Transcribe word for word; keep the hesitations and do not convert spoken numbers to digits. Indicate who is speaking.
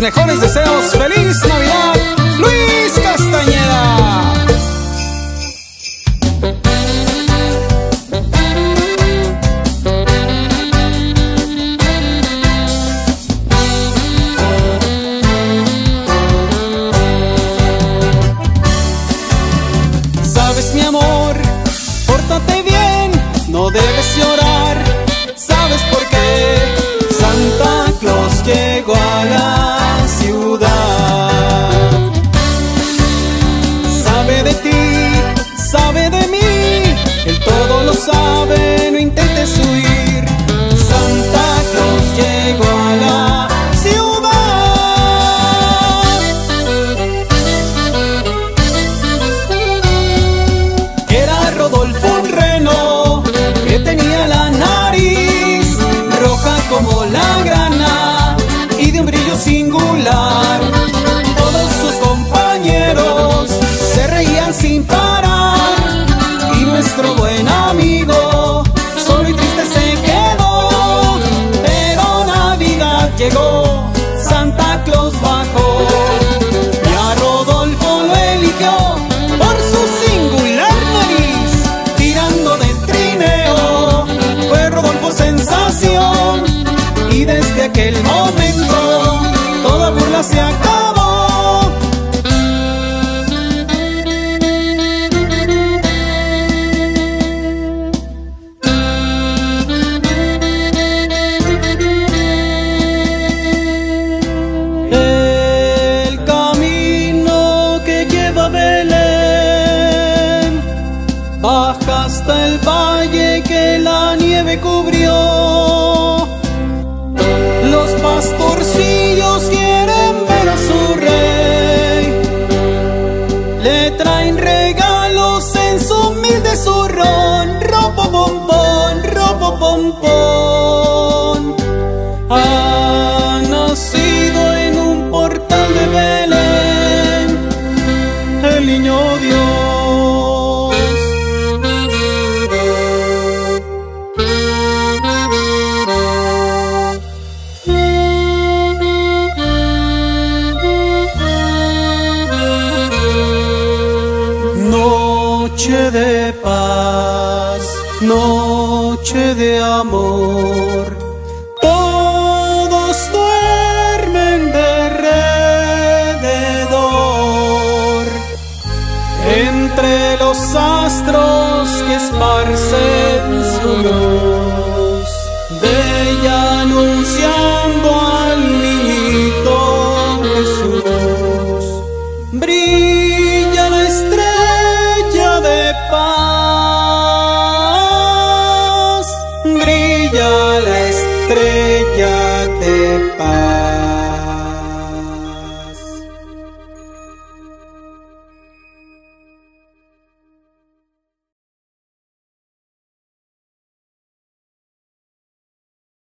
Speaker 1: mejores deseos. ¡Feliz Navidad! Luis Castañeda.
Speaker 2: Sabes, mi amor, pórtate bien, no debes llorar. ¿Sabes por qué? Santa Claus llegó a la ciudad. Sabe de ti, sabe de mí, él todo lo sabe, no intentes huir. Santa Claus llegó a la ciudad. Era Rodolfo un reno que tenía la nariz roja como la grana y de un brillo singular. Todos sus compañeros se reían sin parar y nuestro buen amigo solo y triste se quedó. Pero Navidad llegó, Santa Claus bajó y a Rodolfo lo eligió por su singular nariz. Tirando del trineo fue Rodolfo sensación y desde aquel momento toda burla se acabó. El camino que lleva a Belén baja hasta el valle que la nieve cubrió. Los pastorcillos quieren ver a su rey, le traen regalos en su humilde zurrón. Ropo pompón, ropo pompón. Ha nacido en un portal de Belén el niño Dios. Noche de paz, noche de amor, todos duermen derredor. Entre los astros que esparcen su luz, bella anunciando al niñito Jesús, brilla la estrella de paz, brilla la estrella de paz.